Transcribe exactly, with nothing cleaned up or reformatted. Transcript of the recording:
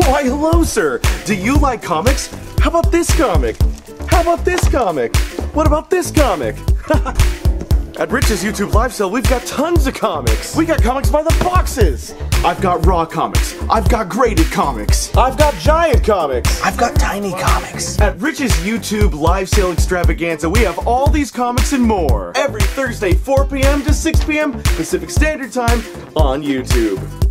Why, hello, sir. Do you like comics? How about this comic? How about this comic? What about this comic? At Rich's YouTube live sale, we've got tons of comics. We got comics by the boxes. I've got raw comics. I've got graded comics. I've got giant comics. I've got tiny comics. At Rich's YouTube live sale extravaganza, we have all these comics and more. Every Thursday, four p m to six p m Pacific Standard Time on YouTube.